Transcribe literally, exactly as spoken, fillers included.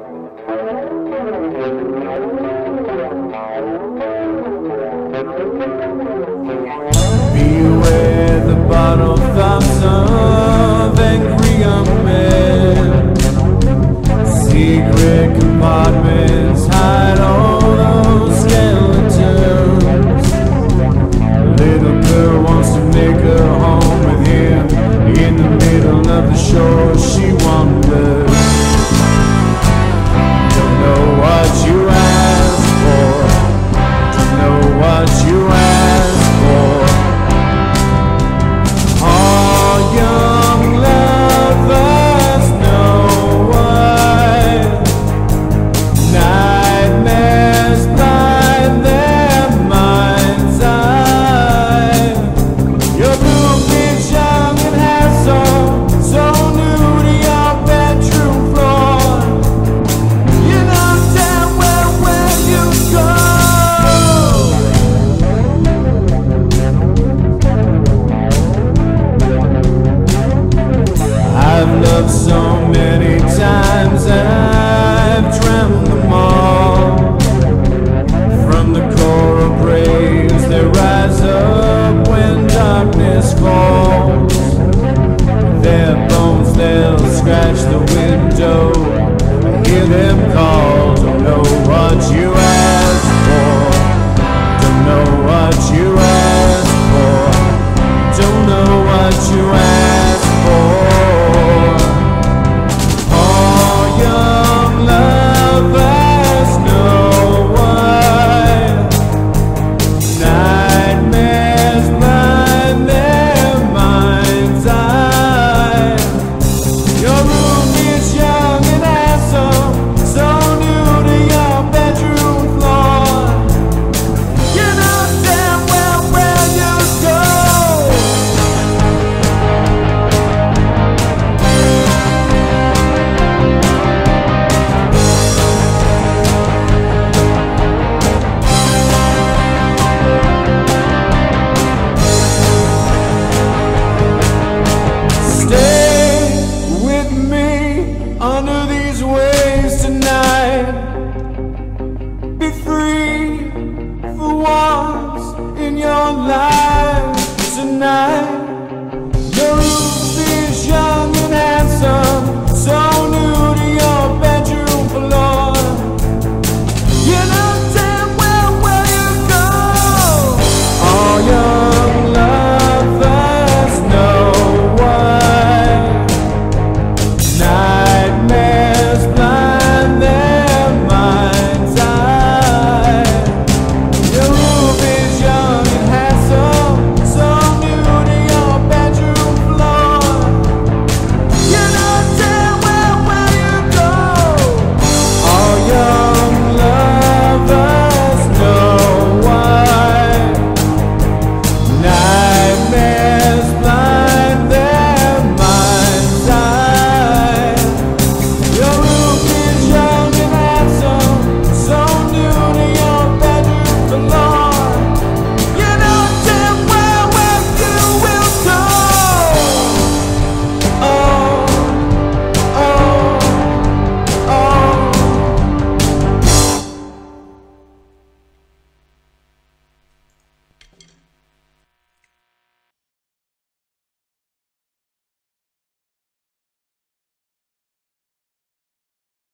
Beware the bottle thoughts of angry young men. Secret compartments hide all those skeletons. Little girl wants to make her home with him. In the middle of the shore she wanders. Don't know what you ask for. Don't know what you ask for. All young lovers know why nightmares blind their mind's eye. Your room is young and handsome, so new to your bedroom floor. You know damn well where you go. I've loved so many times and I've drowned them all. From the coral graves that rise up when darkness falls. Their bones they'll scratch the window. I hear them call. Don't know what you ask for. Don't know what you